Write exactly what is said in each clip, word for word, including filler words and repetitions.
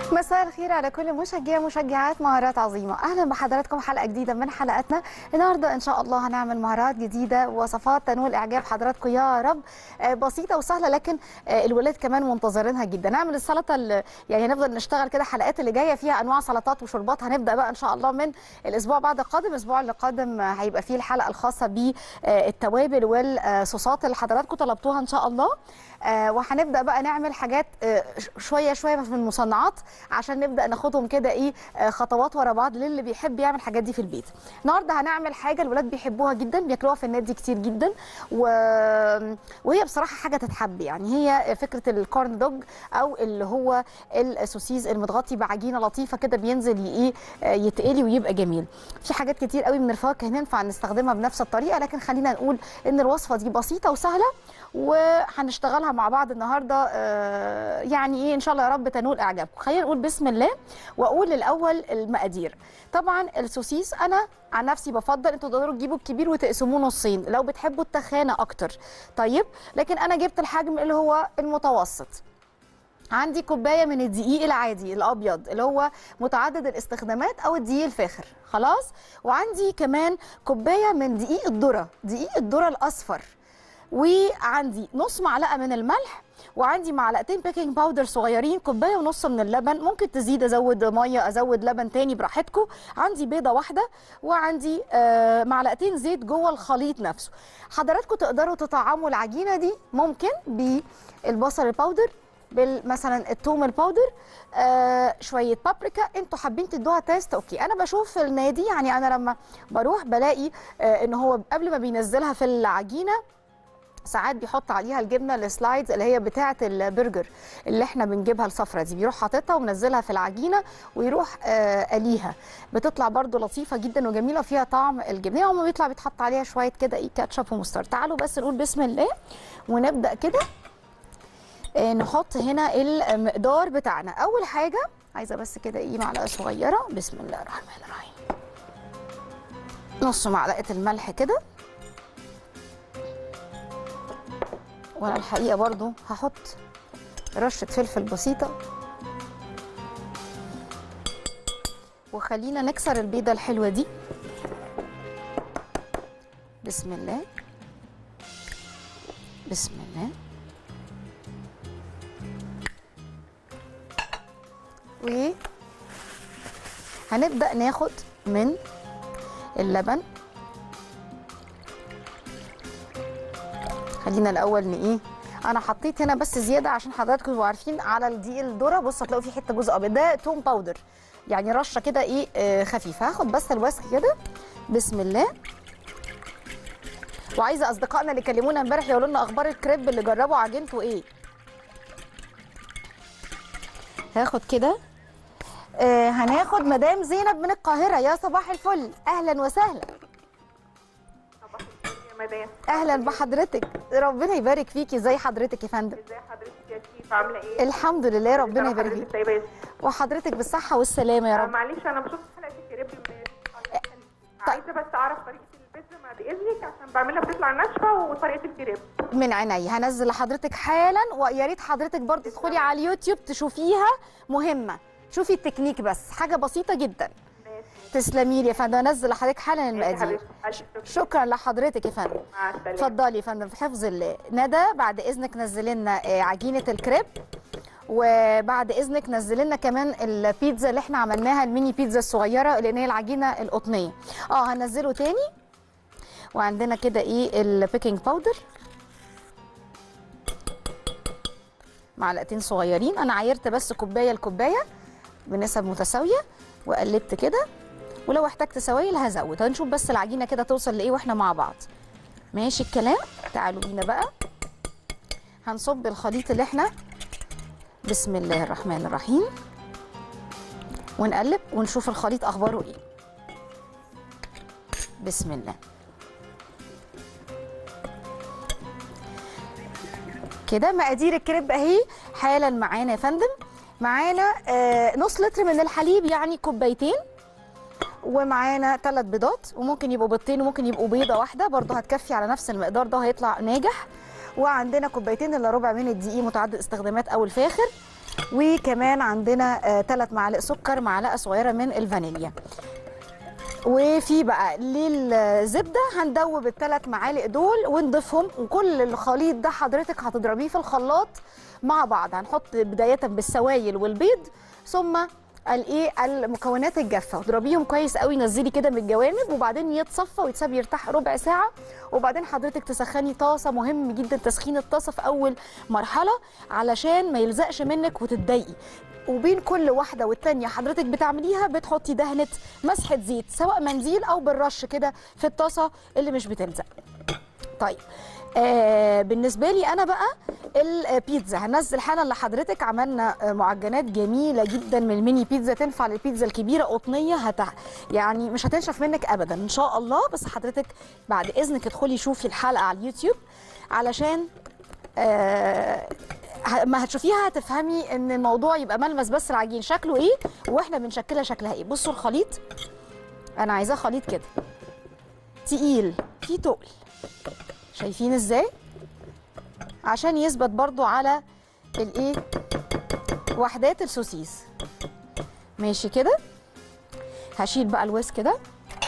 مساء الخير على كل مشجع مشجعات مهارات عظيمه. اهلا بحضراتكم حلقه جديده من حلقاتنا. النهارده ان شاء الله هنعمل مهارات جديده ووصفات تنول اعجاب حضراتكم يا رب. بسيطه وسهله لكن الولاد كمان منتظرينها جدا. نعمل السلطه اللي يعني هنفضل نشتغل كده حلقات اللي جايه فيها انواع سلطات وشربات. هنبدا بقى ان شاء الله من الاسبوع بعد القادم. الاسبوع اللي قادم هيبقى فيه الحلقه الخاصه بالتوابل والصوصات اللي حضراتكم طلبتوها ان شاء الله. وهنبدا بقى نعمل حاجات شويه شويه في المصنعات عشان نبدا ناخدهم كده ايه خطوات ورا بعض للي بيحب يعمل الحاجات دي في البيت. النهارده هنعمل حاجه الولاد بيحبوها جدا، بياكلوها في النادي كتير جدا و... وهي بصراحه حاجه تتحب. يعني هي فكره الكورن دوج او اللي هو السوسيز المتغطي بعجينه لطيفه كده بينزل ايه يتقلي ويبقى جميل. في حاجات كتير قوي من الفواكه ينفع نستخدمها بنفس الطريقه، لكن خلينا نقول ان الوصفه دي بسيطه وسهله وهنشتغلها مع بعض النهارده. يعني ايه ان شاء الله يا رب تنول اعجابكم. خلينا نقول بسم الله واقول الاول المقادير. طبعا السوسيس انا عن نفسي بفضل انتوا تقدروا تجيبوا الكبير وتقسموه نصين لو بتحبوا التخانه اكتر. طيب لكن انا جبت الحجم اللي هو المتوسط. عندي كوبايه من الدقيق العادي الابيض اللي هو متعدد الاستخدامات او الدقيق الفاخر خلاص. وعندي كمان كوبايه من دقيق الذره، دقيق الذره الاصفر. وعندي نص معلقه من الملح، وعندي معلقتين بيكنج باودر صغيرين، كوبايه ونص من اللبن. ممكن تزيد ازود ميه ازود لبن تاني براحتكم. عندي بيضه واحده، وعندي آه معلقتين زيت جوه الخليط نفسه. حضراتكم تقدروا تطعموا العجينه دي ممكن بالبصل الباودر، مثلا الثوم الباودر، آه شويه بابريكا. انتوا حابين تدوها تيست اوكي. انا بشوف في النادي يعني انا لما بروح بلاقي آه ان هو قبل ما بينزلها في العجينه ساعات بيحط عليها الجبنه السلايدز اللي هي بتاعه البرجر اللي احنا بنجيبها الصفرة دي، بيروح حاططها ومنزلها في العجينه ويروح آه قليها. بتطلع برده لطيفه جدا وجميله وفيها طعم الجبنه، وما بيطلع بيتحط عليها شويه كده ايه كاتشب ومسترد. تعالوا بس نقول بسم الله ونبدا كده. آه نحط هنا المقدار بتاعنا. اول حاجه عايزه بس كده ايه معلقه صغيره. بسم الله الرحمن الرحيم. نص معلقه الملح كده. وانا الحقيقه برضو هحط رشه فلفل بسيطه. وخلينا نكسر البيضه الحلوه دي. بسم الله بسم الله. وهنبدا ناخد من اللبن. خلينا الاول ايه انا حطيت هنا بس زياده عشان حضراتكم تبقوا عارفين على الدقيق الذره. بصوا هتلاقوا في حته جزء ابيض ده توم باودر، يعني رشه كده ايه آه خفيفه. هاخد بس الوسخ كده. بسم الله. وعايزه اصدقائنا اللي كلمونا امبارح يقولوا لنا اخبار الكريب اللي جربوا عجينته ايه. هاخد كده آه هناخد مدام زينب من القاهره. يا صباح الفل، اهلا وسهلا. مدام اهلا بحضرتك، ربنا يبارك فيكي. ازي حضرتك يا فندم؟ ازي حضرتك يا شيف، عامله ايه؟ الحمد لله ربنا يبارك فيكي وحضرتك بالصحه والسلامه يا رب. آه معلش انا ما شفتش حلقه الكريب امبارح. عايزه بس اعرف طريقه البيتزا مع باذنك عشان بعملها بتطلع ناشفه، وطريقه الكريب من عيني هنزل لحضرتك حالا. ويا ريت حضرتك برضه تدخلي على اليوتيوب تشوفيها، مهمه. شوفي التكنيك بس، حاجه بسيطه جدا. تسلمي لي يا فندم. انزل لحضرتك حالا المقادير. شكرا لحضرتك يا فندم. مع السلامه. اتفضلي يا فندم في حفظ الله. ندى بعد اذنك نزلي لنا عجينه الكريب، وبعد اذنك نزلي لنا كمان البيتزا اللي احنا عملناها الميني بيتزا الصغيره لان هي العجينه القطنيه. اه هنزله تاني. وعندنا كده ايه البيكنج باودر معلقتين صغيرين. انا عايرت بس كوبايه لكوبايه بنسب متساويه وقلبت كده، ولو احتجت سوائل هزود. هنشوف بس العجينه كده توصل لايه واحنا مع بعض. ماشي الكلام. تعالوا بينا بقى هنصب الخليط اللي احنا. بسم الله الرحمن الرحيم. ونقلب ونشوف الخليط اخباره ايه. بسم الله كده. مقادير الكريب اهي حالا معانا يا فندم. معانا آه نص لتر من الحليب يعني كوبايتين، ومعانا ثلاث بيضات، وممكن يبقوا بيضتين وممكن يبقوا بيضه واحده برضه هتكفي على نفس المقدار ده هيطلع ناجح. وعندنا كوبايتين الا ربع من الدقيق متعدد استخدامات او الفاخر، وكمان عندنا ثلاث معالق سكر، معلقه صغيره من الفانيليا. وفي بقى للزبده هندوب الثلاث معالق دول ونضيفهم، وكل الخليط ده حضرتك هتضربيه في الخلاط مع بعض. هنحط بدايه بالسوائل والبيض ثم الايه المكونات الجافه، واضربيهم كويس قوي، نزلي كده من الجوانب وبعدين يتصفى ويتساب يرتاح ربع ساعه. وبعدين حضرتك تسخني طاسه، مهم جدا تسخين الطاسه في اول مرحله علشان ما يلزقش منك وتتضايقي. وبين كل واحده والتانيه حضرتك بتعمليها بتحطي دهنه مسحه زيت، سواء منديل او بالرش كده في الطاسه اللي مش بتلزق. طيب آه بالنسبه لي انا بقى البيتزا هنزل حالا لحضرتك. عملنا معجنات جميله جدا من الميني بيتزا، تنفع للبيتزا الكبيره قطنيه، هت يعني مش هتنشف منك ابدا ان شاء الله. بس حضرتك بعد اذنك ادخلي شوفي الحلقه على اليوتيوب علشان آه ما هتشوفيها هتفهمي ان الموضوع يبقى ملمس بس العجين شكله ايه واحنا بنشكلها شكلها ايه. بصوا الخليط، انا عايزاه خليط كده تقيل فيه تقل، شايفين ازاي؟ عشان يثبت برضو على الايه وحدات السوسيس. ماشي كده. هشيل بقى الويسك ده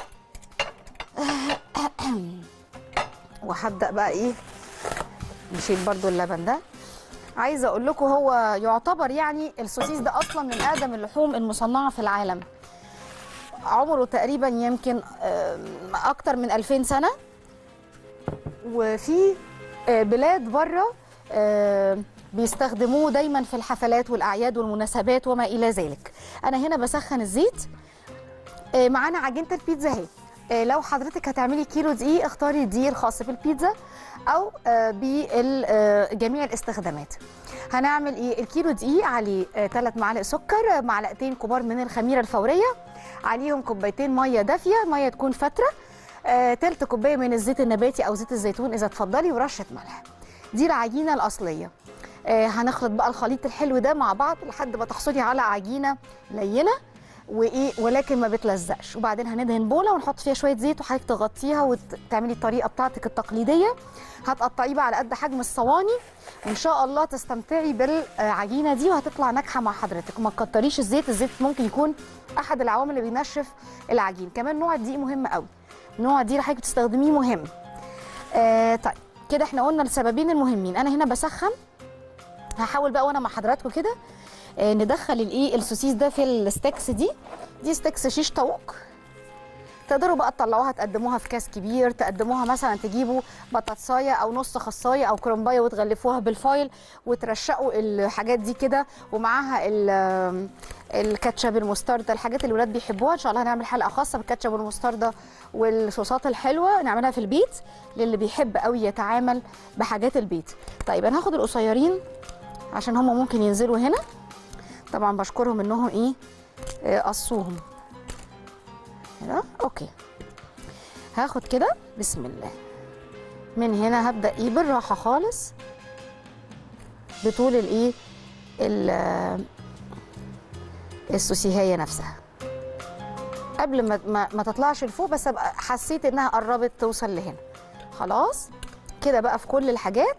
وهبدا بقى ايه نشيل برضو اللبن ده. عايزه اقول لكم هو يعتبر يعني السوسيس ده اصلا من اقدم اللحوم المصنعه في العالم، عمره تقريبا يمكن اكتر من ألفين سنه، وفي بلاد بره بيستخدموه دايما في الحفلات والاعياد والمناسبات وما الى ذلك. انا هنا بسخن الزيت. معانا عجينه البيتزا اهي. لو حضرتك هتعملي كيلو دقيق اختاري الدقيق الخاص بالبيتزا او بجميع الاستخدامات. هنعمل ايه؟ الكيلو دقيق عليه ثلاث معالق سكر، معلقتين كبار من الخميره الفوريه، عليهم كوبايتين ميه دافيه، ميه تكون فتره، آه، تلت كوبايه من الزيت النباتي او زيت الزيتون اذا تفضلي، ورشه ملح. دي العجينه الاصليه. آه، هنخلط بقى الخليط الحلو ده مع بعض لحد ما تحصلي على عجينه لينه وايه ولكن ما بتلزقش. وبعدين هندهن بوله ونحط فيها شويه زيت وحضرتك تغطيها وتعملي الطريقه بتاعتك التقليديه. هتقطعيه بقى على قد حجم الصواني وان شاء الله تستمتعي بالعجينه دي وهتطلع ناجحه مع حضرتك. وما تكتريش الزيت، الزيت ممكن يكون احد العوامل اللي بينشف العجين. كمان نوع الدقيق مهم قوي، نوع الدقيق اللي حضرتك بتستخدميه مهم. آه طيب كده احنا قلنا السببين المهمين. انا هنا بسخن، هحاول بقى وانا مع حضراتكم كده آه ندخل الايه السوسيس ده في الستيكس دي. دي ستيكس شيش طاووق، تقدروا بقى تطلعوها تقدموها في كاس كبير، تقدموها مثلا تجيبوا بطاطسايه او نص خصايه او كرنبايه وتغلفوها بالفايل وترشقوا الحاجات دي كده ومعاها الكاتشب المستردة، الحاجات اللي الولاد بيحبوها. ان شاء الله هنعمل حلقه خاصه بالكاتشب والمستردة والصوصات الحلوه نعملها في البيت للي بيحب قوي يتعامل بحاجات البيت. طيب انا هاخد القصيرين عشان هم ممكن ينزلوا هنا، طبعا بشكرهم انهم ايه قصوهم كده. اوكي هاخد كده بسم الله من هنا، هبدا ايه بالراحه خالص بطول الايه السوسيهيه نفسها قبل ما ما, ما تطلعش لفوق، بس ابقى حسيت انها قربت توصل لهنا. خلاص كده بقى في كل الحاجات.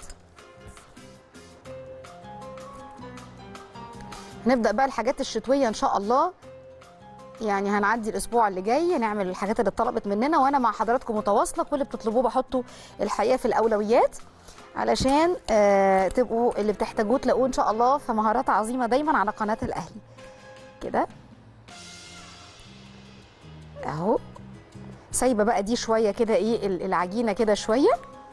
هنبدا بقى الحاجات الشتويه ان شاء الله، يعني هنعدي الاسبوع اللي جاي نعمل الحاجات اللي اتطلبت مننا وانا مع حضراتكم متواصله. كل اللي بتطلبوه بحطه الحقيقه في الاولويات علشان آه تبقوا اللي بتحتاجوه تلاقوه ان شاء الله في مهارات عظيمه دايما على قناه الاهلي. كده اهو سايبه بقى دي شويه كده ايه العجينه كده شويه.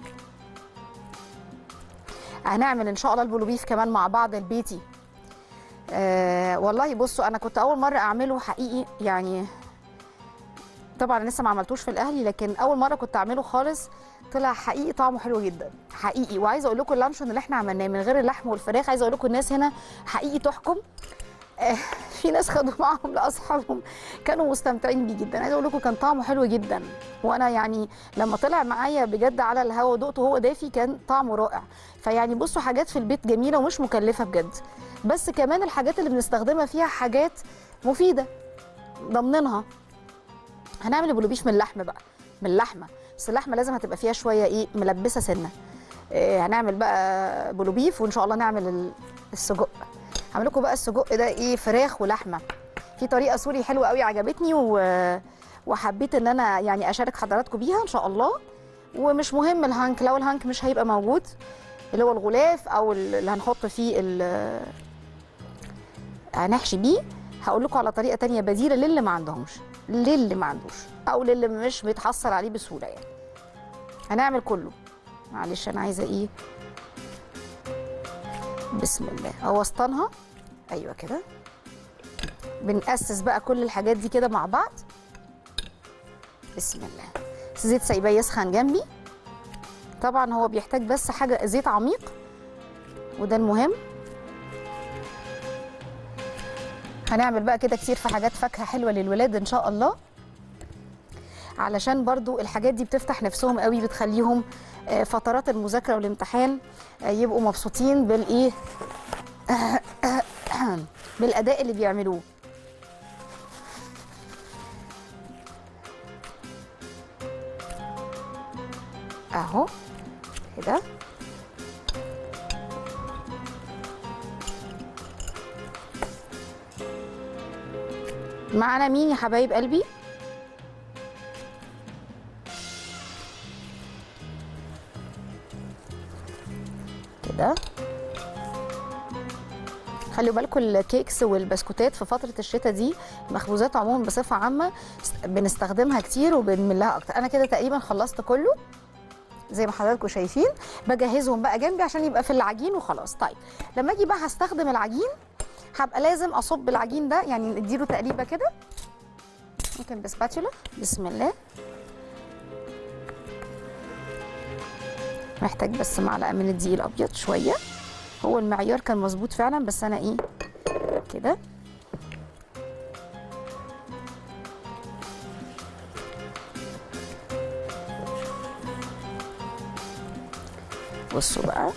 هنعمل ان شاء الله البلوبيف كمان مع بعض البيتي. آه والله بصوا انا كنت اول مره اعمله حقيقي، يعني طبعا لسه ما عملتوش في الاهلي، لكن اول مره كنت اعمله خالص طلع حقيقي طعمه حلو جدا حقيقي. وعايزه اقول لكم اللانشون اللي احنا عملناه من غير اللحم والفراخ، عايزه اقول لكم الناس هنا حقيقي تحكم. آه في ناس خدوا معاهم لاصحابهم كانوا مستمتعين بيه جدا. عايزه اقول لكم كان طعمه حلو جدا، وانا يعني لما طلع معايا بجد على الهوا ودقته وهو دافي كان طعمه رائع. فيعني بصوا حاجات في البيت جميله ومش مكلفه بجد، بس كمان الحاجات اللي بنستخدمها فيها حاجات مفيده ضمنها. هنعمل بلوبيف من اللحم بقى، من اللحمه، بس اللحمه لازم هتبقى فيها شويه ايه ملبسه سنه. إيه هنعمل بقى بلوبيف وان شاء الله نعمل السجق. هعمل لكم بقى السجق ده ايه، فراخ ولحمه. في طريقه سوري حلوه قوي عجبتني و... وحبيت ان انا يعني اشارك حضراتكم بيها ان شاء الله. ومش مهم الهانك، لو الهانك مش هيبقى موجود اللي هو الغلاف او اللي هنحط فيه ال... هنحشي بيه، هقول لكم على طريقه تانية بديله للي ما عندهمش، للي ما عندوش او للي مش بيتحصل عليه بسهوله يعني. هنعمل كله. معلش انا عايزه ايه، بسم الله اوسطنها. ايوه كده. بنأسس بقى كل الحاجات دي كده مع بعض. بسم الله. زيت سايباه يسخن جنبي. طبعا هو بيحتاج بس حاجه زيت عميق وده المهم. هنعمل بقى كده كتير في حاجات فاكهه حلوه للولاد ان شاء الله، علشان برضو الحاجات دي بتفتح نفسهم قوي، بتخليهم فترات المذاكره والامتحان يبقوا مبسوطين بالايه بالاداء اللي بيعملوه. اهو كده. معانا مين يا حبايب قلبي؟ كده. خلوا بالكم الكيكس والبسكوتات في فتره الشتاء دي، المخبوزات عموما بصفه عامه بنستخدمها كتير وبنمل لها اكتر. انا كده تقريبا خلصت كله زي ما حضراتكم شايفين. بجهزهم بقى جنبي عشان يبقى في العجين وخلاص. طيب لما اجي بقى هستخدم العجين، هبقى لازم اصب العجين ده، يعني نديله تقليبه كده ممكن بسباتولا. بسم الله. محتاج بس معلقه من الدقيق الابيض شويه. هو المعيار كان مظبوط فعلا بس انا ايه كده. بصوا بقى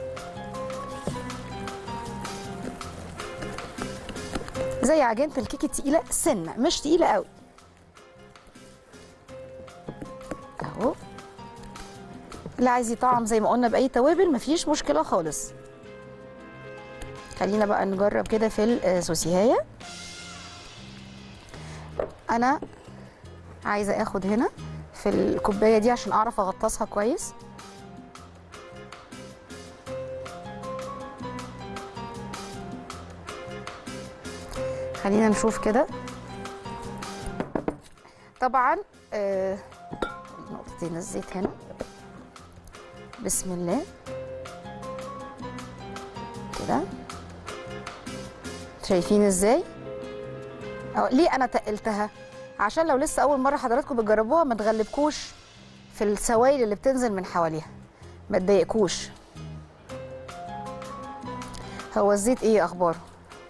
زي عجينه الكيك التقيله سنه، مش تقيله قوي اهو. اللي عايز يطعم زي ما قلنا باي توابل مفيش مشكله خالص. خلينا بقى نجرب كده في السوسيهايه. انا عايزه اخد هنا في الكوبايه دي عشان اعرف اغطسها كويس. خلينا نشوف كده. طبعا آه نقطتين الزيت هنا. بسم الله كده. شايفين ازاي؟ أو ليه انا تقلتها؟ عشان لو لسه اول مره حضراتكم بتجربوها ما تغلبكوش في السوائل اللي بتنزل من حواليها، ما تضايقكوش. هو الزيت ايه اخباره؟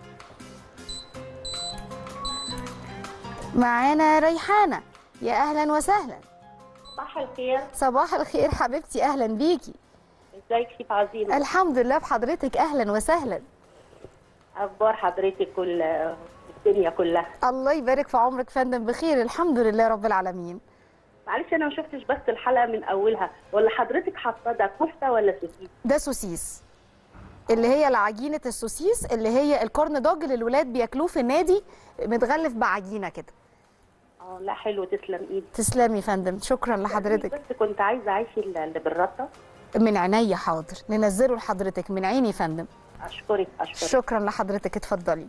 معانا ريحانه، يا اهلا وسهلا. صباح الخير. صباح الخير حبيبتي، اهلا بيكي. ازيك كيف عظيمه؟ الحمد لله بحضرتك، اهلا وسهلا. اخبار حضرتك كل الدنيا كلها؟ الله يبارك في عمرك فندم، بخير الحمد لله رب العالمين. معلش انا ما شفتش بس الحلقه من اولها، ولا حضرتك حاطه ده كفته ولا سوسيس؟ ده سوسيس، اللي هي العجينه السوسيس اللي هي الكورن دوج اللي الولاد بياكلوه في النادي، متغلف بعجينه كده. اه لا حلو، تسلم ايدك. تسلمي يا فندم، شكرا لحضرتك. بس كنت عايزه اعيش اللي بالرده. من عينيا حاضر، ننزله لحضرتك من عيني يا فندم. اشكرك اشكرك. شكرا لحضرتك، اتفضلي.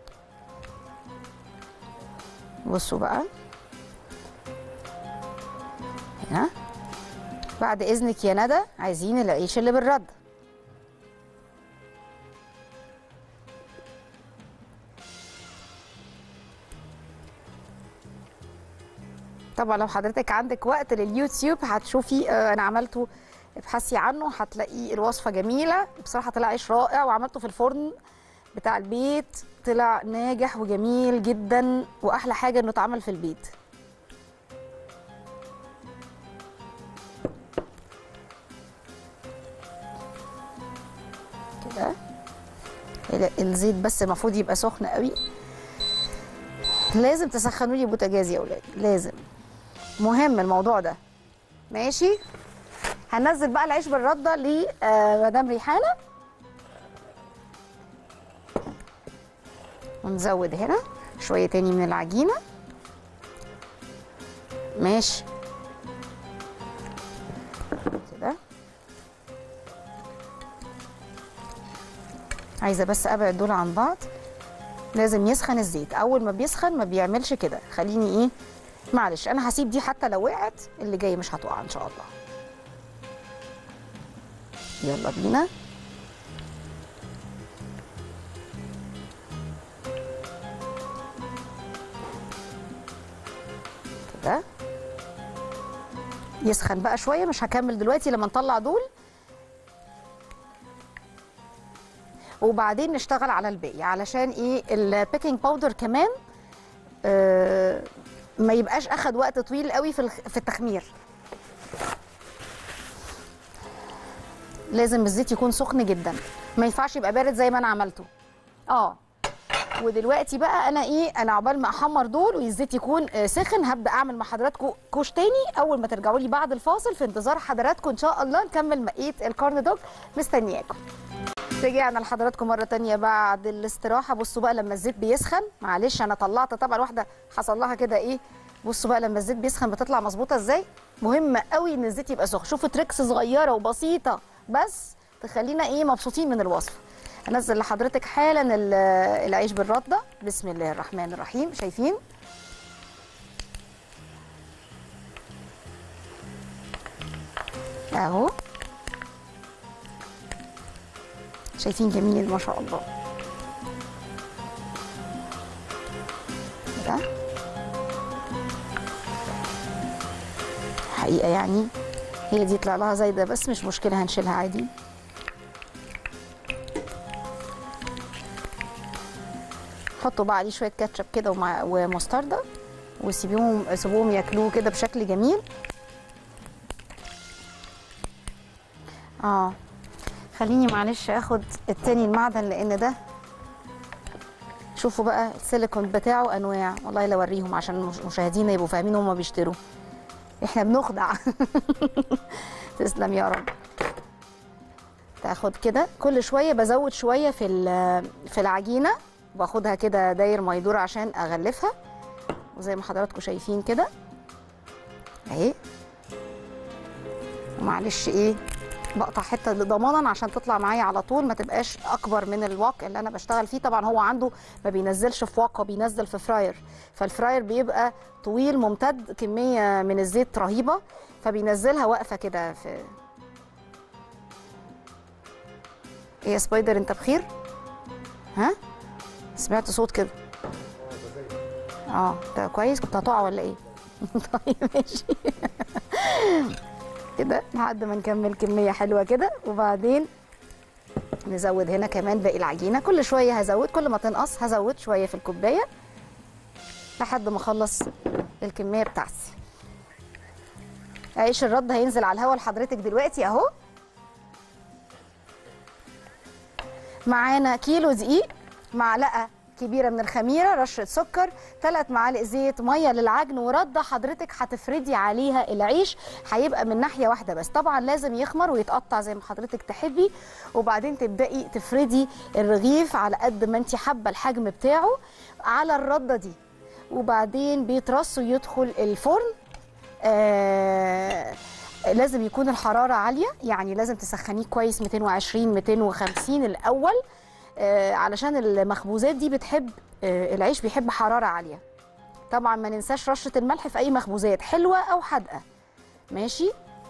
بصوا بقى هنا بعد اذنك يا ندى، عايزين العيش اللي بالرد. طبعا لو حضرتك عندك وقت لليوتيوب هتشوفي آه انا عملته، ابحثي عنه هتلاقيه الوصفه جميله بصراحه. طلع عيش رائع وعملته في الفرن بتاع البيت، طلع ناجح وجميل جدا، واحلى حاجه انه اتعمل في البيت. كده الزيت بس المفروض يبقى سخن قوي. لازم تسخنوا لي بوتاجاز يا اولاد، لازم، مهم الموضوع ده. ماشي. هننزل بقى العيش بالرده لمدام ريحانه. ونزود هنا شويه تاني من العجينه. ماشي كده. عايزه بس ابعد دول عن بعض. لازم يسخن الزيت، اول ما بيسخن ما بيعملش كده. خليني ايه، معلش انا هسيب دي حتى لو وقعت اللي جاي مش هتقع ان شاء الله. يلا بينا. كده يسخن بقى شويه، مش هكمل دلوقتي لما نطلع دول، وبعدين نشتغل على الباقي. علشان ايه؟ البيكنج باودر كمان آه ما يبقاش اخد وقت طويل قوي في في التخمير. لازم الزيت يكون سخن جدا، ما ينفعش يبقى بارد زي ما انا عملته. اه ودلوقتي بقى انا ايه، انا عقبال ما احمر دول والزيت يكون سخن هبدا اعمل مع حضراتكم كوش تاني اول ما ترجعوا لي بعد الفاصل. في انتظار حضراتكم ان شاء الله نكمل مقيه الكورن دوج، مستنياكم. رجعنا لحضراتكم مره تانية بعد الاستراحه. بصوا بقى لما الزيت بيسخن، معلش انا طلعت طبعا واحده حصل لها كده ايه. بصوا بقى لما الزيت بيسخن بتطلع مظبوطه ازاي. مهم قوي ان الزيت يبقى سخن. شوفوا تريكس صغيره وبسيطه بس تخلينا ايه مبسوطين من الوصفه. انزل لحضرتك حالا العيش بالرده. بسم الله الرحمن الرحيم. شايفين اهو، شايفين جميل ما شاء الله. ده حقيقه يعني هي دي طلع لها زايده بس مش مشكله، هنشيلها عادي. حطوا بقى عليه شويه كاتشب كده ومستردة وسيبوهم سيبوهم ياكلوه كده بشكل جميل. اه خليني معلش اخد التاني المعدن لان ده شوفوا بقى السيليكون بتاعه انواع، والله لو اوريهم عشان مشاهدينا يبقوا فاهمين هما بيشتروا. احنا بنخدع. تسلم يا رب. تاخد كده كل شويه بزود شويه في في العجينه، باخدها كده داير ما يدور عشان اغلفها، وزي ما حضراتكم شايفين كده اهي. ومعلش ايه بقطع حته ضمانا عشان تطلع معايا على طول، ما تبقاش اكبر من الواق اللي انا بشتغل فيه. طبعا هو عنده ما بينزلش في واق، بينزل في فراير، فالفراير بيبقى طويل ممتد، كميه من الزيت رهيبه، فبينزلها واقفه كده في. ايه يا سبايدر انت بخير؟ ها؟ سمعت صوت كده. اه ده كويس، كنت هتقع ولا ايه؟ طيب ماشي. كده لحد ما نكمل كميه حلوه كده، وبعدين نزود هنا كمان باقي العجينه. كل شويه هزود، كل ما تنقص هزود شويه في الكوبايه لحد ما اخلص الكميه بتاعتي. عيش الرد هينزل على الهواء لحضرتك دلوقتي اهو. معانا كيلو دقيق، معلقه كبيره من الخميره، رشه سكر، ثلاث معالق زيت، ميه للعجن، ورده حضرتك هتفردي عليها العيش. هيبقى من ناحيه واحده بس، طبعا لازم يخمر ويتقطع زي ما حضرتك تحبي، وبعدين تبداي تفردي الرغيف على قد ما انت حابه الحجم بتاعه على الرده دي، وبعدين بيترص ويدخل الفرن. آه لازم يكون الحراره عاليه، يعني لازم تسخنيه كويس مئتين وعشرين مئتين وخمسين الاول، آه علشان المخبوزات دي بتحب آه العيش بيحب حراره عاليه. طبعا ما ننساش رشه الملح في اي مخبوزات حلوه او حادقه. ماشي.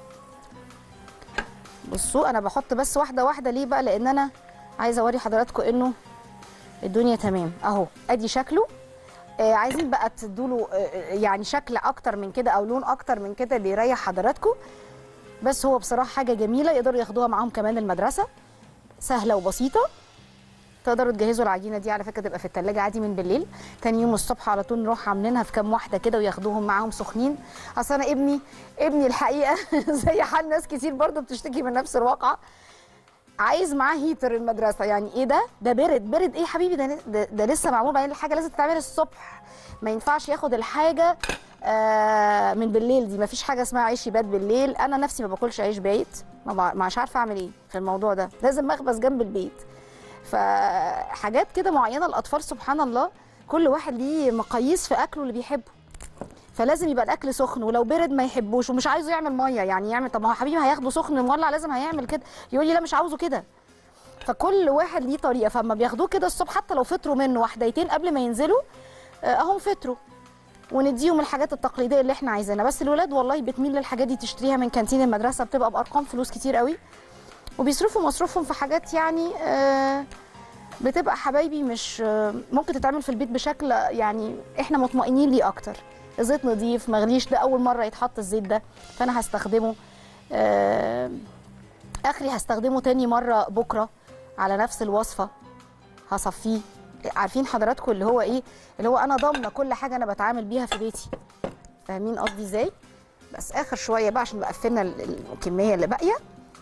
بصوا انا بحط بس واحده واحده ليه بقى، لان انا عايزه اوري حضراتكم انه الدنيا تمام اهو. ادي شكله. آه عايزين بقى تدوله آه يعني شكل اكتر من كده او لون اكتر من كده اللي يريح حضراتكم، بس هو بصراحه حاجه جميله يقدروا ياخدوها معاهم كمان المدرسه، سهله وبسيطه. تقدروا تجهزوا العجينه دي على فكره تبقى في الثلاجه عادي من بالليل، تاني يوم الصبح على طول نروح عاملينها في كام واحده كده وياخدوهم معاهم سخنين. اصل انا ابني ابني الحقيقه زي حال ناس كتير برضو بتشتكي من نفس الواقعه، عايز معاه هيتر المدرسه. يعني ايه ده؟ ده برد. برد ايه يا حبيبي؟ ده, ده, ده لسه معمول. بعدين الحاجه لازم تتعمل الصبح، ما ينفعش ياخد الحاجه آه من بالليل. دي ما فيش حاجه اسمها عيش يبات بالليل. انا نفسي ما باكلش عيش بايت، ما مش عارفه اعمل ايه في الموضوع ده، لازم مخبز جنب البيت. فحاجات كده معينه الاطفال سبحان الله كل واحد ليه مقاييس في اكله اللي بيحبه، فلازم يبقى الاكل سخن، ولو برد ما يحبوش ومش عايزه يعمل ميه، يعني يعمل طب ما هو حبيبي هياخده سخن مولع لازم هيعمل كده، يقول لي لا مش عاوزه كده. فكل واحد ليه طريقه، فاما بياخدوه كده الصبح حتى لو فطروا منه واحدتين قبل ما ينزلوا اهم فطروا، ونديهم الحاجات التقليديه اللي احنا عايزينها. بس الولاد والله بتميل للحاجات دي، تشتريها من كانتين المدرسه بتبقى بارقام فلوس كتير قوي، وبيصرفوا مصروفهم في حاجات يعني آه بتبقى حبايبي مش آه ممكن تتعمل في البيت بشكل يعني احنا مطمئنين ليه اكتر. زيت نظيف مغليش، ده اول مره يتحط الزيت ده فانا هستخدمه، آه اخري هستخدمه تاني مره بكره على نفس الوصفه هصفيه. عارفين حضراتكم اللي هو ايه، اللي هو انا ضامنه كل حاجه انا بتعامل بيها في بيتي، فاهمين قصدي ازاي؟ بس اخر شويه بقى عشان بقى قفلنا الكميه اللي باقيه.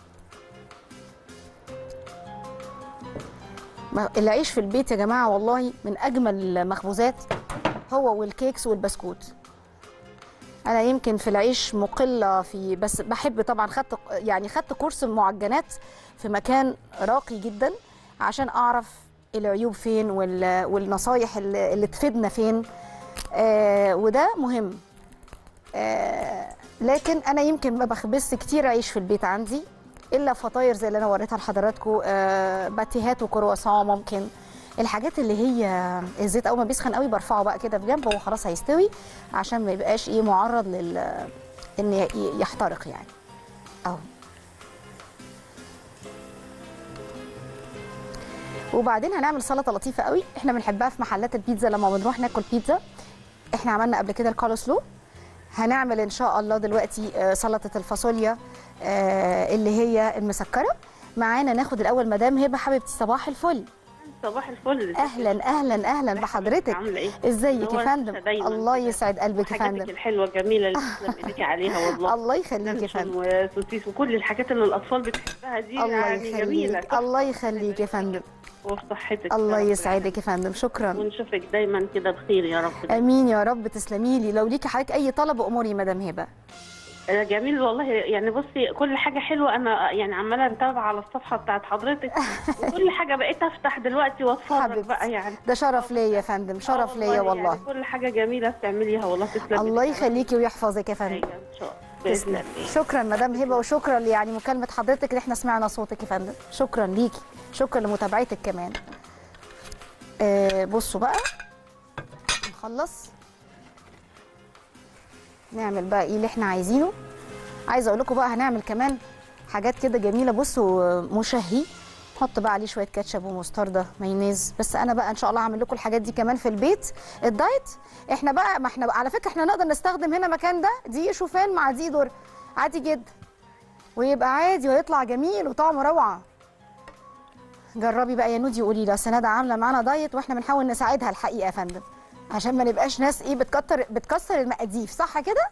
العيش في البيت يا جماعه والله من اجمل المخبوزات، هو والكيكس والبسكوت. انا يمكن في العيش مقله في، بس بحب طبعا، خدت يعني خدت كورس معجنات في مكان راقي جدا عشان اعرف العيوب فين والنصايح اللي, اللي تفيدنا فين، آه وده مهم. آه لكن انا يمكن ما بخبزش كتير عيش في البيت عندي الا فطاير زي اللي انا وريتها لحضراتكم، آه باتيهات وكرواسون، ممكن الحاجات اللي هي الزيت اول ما بيسخن قوي برفعه بقى كده في جنب وهو خلاص هيستوي عشان ما يبقاش ايه معرض لل ان يحترق يعني. اهو. وبعدين هنعمل سلطه لطيفه قوي احنا بنحبها في محلات البيتزا لما بنروح ناكل بيتزا. احنا عملنا قبل كده الكولسلو، هنعمل ان شاء الله دلوقتي سلطه الفاصوليا اللي هي المسكره. معانا ناخد الاول مدام هبه حبيبتي، صباح الفل. صباح الفل. اهلا اهلا اهلا بحضرتك. عامله ايه؟ ازيك يا فندم؟ الله يسعد قلبك يا فندم. حاجاتك الحلوه الجميله اللي تسلم ايديكي عليها والله. الله يخليك يا فندم. وسوسيس وكل الحاجات اللي الاطفال بتحبها دي الله يعني جميله. يخليك الله يخليك يا فندم. وفي صحتك. الله يسعدك يا فندم، شكرا. ونشوفك دايما كده بخير يا رب. امين يا رب، تسلمي لي. لو ليكي حضرتك اي طلب اموري مدام هبه. جميل والله، يعني بصي كل حاجه حلوه، انا يعني عماله متابعه على الصفحه بتاعت حضرتك وكل حاجه بقيت افتح دلوقتي واتفرج بقى يعني. ده شرف ليا يا فندم، شرف ليا والله. يعني كل حاجه جميله بتعمليها والله، تسلمي. الله يخليكي ويحفظك يا فندم. تسلم. شكرا مدام هبه، وشكرا يعني مكالمه حضرتك اللي احنا سمعنا صوتك يا فندم. شكرا ليكي، شكرا لمتابعتك كمان. آه بصوا بقى نخلص نعمل بقى ايه اللي احنا عايزينه. عايزه اقول لكم بقى هنعمل كمان حاجات كده جميله. بصوا مشهي، نحط بقى عليه شويه كاتشب ومستردة مايونيز. بس انا بقى ان شاء الله هعمل لكم الحاجات دي كمان في البيت. الدايت احنا بقى، ما احنا بقى على فكره احنا نقدر نستخدم هنا مكان ده دقيق شوفان مع دقيق ذره عادي جدا، ويبقى عادي ويطلع جميل وطعمه روعه. جربي بقى يا نودي وقولي لي، اصل ندى عامله معانا دايت واحنا بنحاول نساعدها الحقيقه يا فندم، عشان ما نبقاش ناس ايه بتكتر بتكسر المقاديف، صح كده؟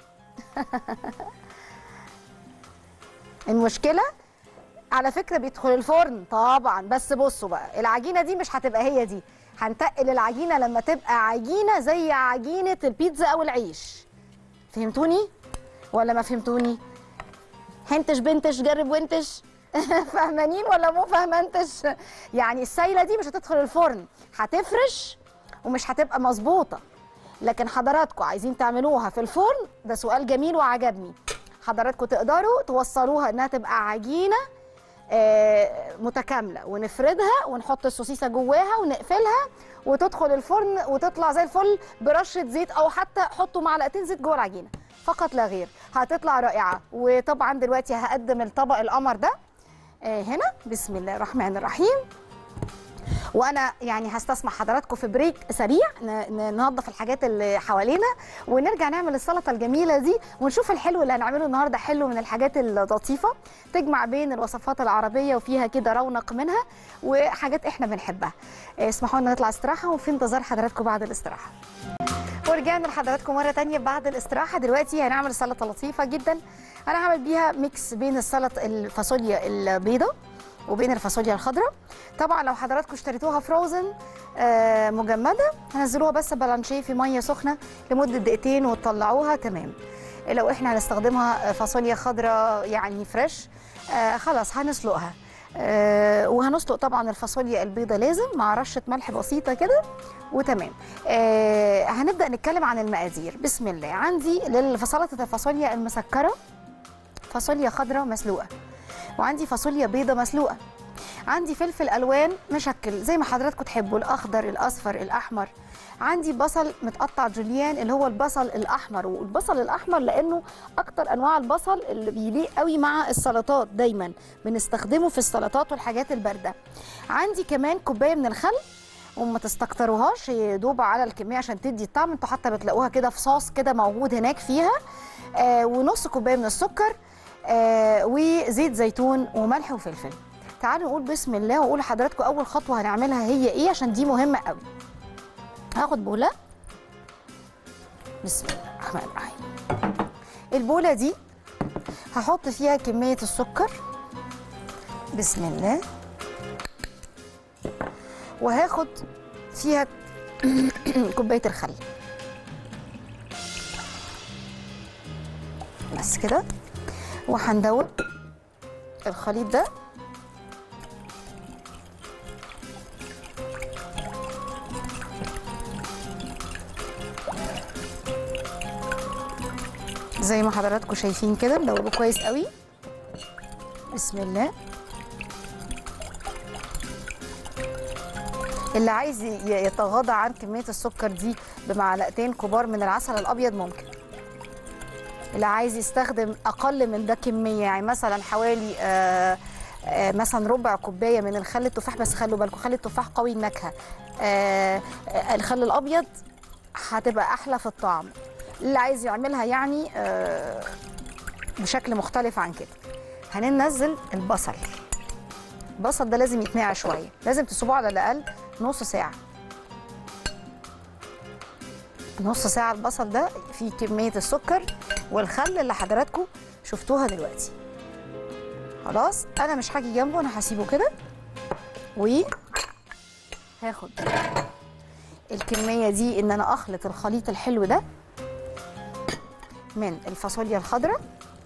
المشكله على فكره بيدخل الفرن طبعا، بس بصوا بقى العجينه دي مش هتبقى هي دي، هنتقل العجينه لما تبقى عجينه زي عجينه البيتزا او العيش. فهمتوني ولا ما فهمتوني؟ هنتش بنتش جرب وانتش. فاهمانين ولا مو فاهمانتش؟ يعني السايله دي مش هتدخل الفرن، هتفرش ومش هتبقى مظبوطه. لكن حضراتكم عايزين تعملوها في الفرن، ده سؤال جميل وعجبني. حضراتكم تقدروا توصلوها انها تبقى عجينه آه متكامله، ونفردها ونحط السوسيسه جواها ونقفلها وتدخل الفرن وتطلع زي الفل برشه زيت، او حتى حطوا معلقتين زيت جوه العجينه فقط لا غير، هتطلع رائعه. وطبعا دلوقتي هقدم الطبق القمر ده آه هنا. بسم الله الرحمن الرحيم. وانا يعني هستسمح حضراتكم في بريك سريع ننظف الحاجات اللي حوالينا ونرجع نعمل السلطه الجميله دي، ونشوف الحلو اللي هنعمله النهارده. حلو من الحاجات اللطيفه تجمع بين الوصفات العربيه وفيها كده رونق منها وحاجات احنا بنحبها. اسمحوا لنا نطلع استراحه وفي انتظار حضراتكم بعد الاستراحه. ورجعنا لحضراتكم مره ثانيه بعد الاستراحه. دلوقتي هنعمل سلطه لطيفه جدا، انا هعمل بيها ميكس بين السلطه الفاصوليا البيضاء وبين الفاصوليا الخضراء. طبعا لو حضراتكم اشتريتوها فروزن آه مجمده هنزلوها بس بلانشيه في ميه سخنه لمده دقيقتين وتطلعوها تمام. لو احنا هنستخدمها فاصوليا خضراء يعني فريش آه خلاص هنسلقها. آه وهنسلق طبعا الفاصوليا البيضه لازم مع رشه ملح بسيطه كده وتمام. آه هنبدا نتكلم عن المقادير. بسم الله. عندي لسلطه الفاصوليا المسكره فاصوليا خضراء مسلوقه، وعندي فاصوليا بيضه مسلوقه، عندي فلفل الوان مشكل زي ما حضراتكم تحبوا، الاخضر الاصفر الاحمر، عندي بصل متقطع جوليان اللي هو البصل الاحمر، والبصل الاحمر لانه اكتر انواع البصل اللي بيليق قوي مع السلطات، دايما بنستخدمه في السلطات والحاجات البارده. عندي كمان كوبايه من الخل وما تستكتروهاش، يدوب على الكميه عشان تدي الطعم، انتوا حتى بتلاقوها كده في صوص كده موجود هناك فيها. آه ونص كوبايه من السكر، آه وزيت زيتون وملح وفلفل. تعالوا نقول بسم الله واقول لحضراتكم اول خطوه هنعملها هي ايه عشان دي مهمه قوي. هاخد بوله، بسم الله الرحمن الرحيم. البوله دي هحط فيها كميه السكر، بسم الله، وهاخد فيها كوبايه الخل، بس كده، وهندوب الخليط ده زي ما حضراتكم شايفين كده، ندوبه كويس قوي، بسم الله. اللي عايز يتغاضى عن كميه السكر دي بمعلقتين كبار من العسل الابيض ممكن. اللي عايز يستخدم اقل من ده كميه، يعني مثلا حوالي آآ آآ مثلا ربع كوبايه من الخل التفاح، بس خلوا بالكم خل التفاح قوي النكهه، الخل الابيض هتبقى احلى في الطعم. اللي عايز يعملها يعني بشكل مختلف عن كده. هننزل البصل. البصل ده لازم يتنقع شويه، لازم تسيبوه على الاقل نص ساعه. نص ساعه البصل ده فيه كميه السكر والخل اللي حضراتكم شفتوها دلوقتي. خلاص انا مش هاجي جنبه، انا هسيبه كده، وهاخد الكميه دي ان انا اخلط الخليط الحلو ده من الفاصوليا الخضراء.